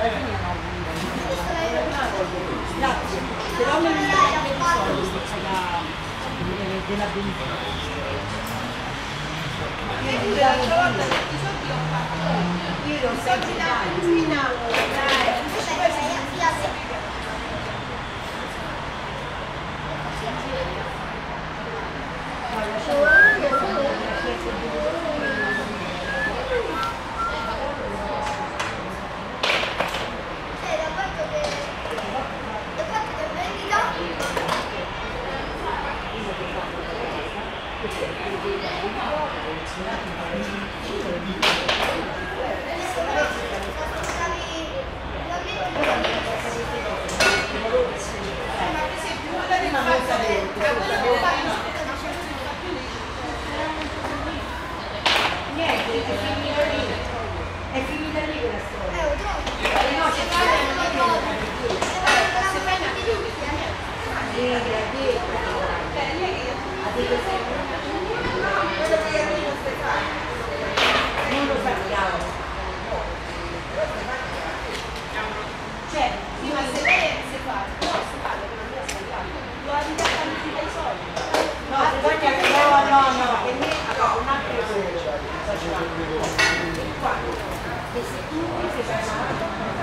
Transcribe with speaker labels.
Speaker 1: Grazie. Però mi viene della benzina. Io l'ho sempre è finita lì quella storia. No, c'è non lo sappiamo. Cioè,
Speaker 2: sì, ma se lei si fa, no, si fa, che non mi ha sbagliato. Lo ha ridato dai soldi.
Speaker 1: no, se poi no, che me ha un altro lavoro. Qua. E se tu mi fai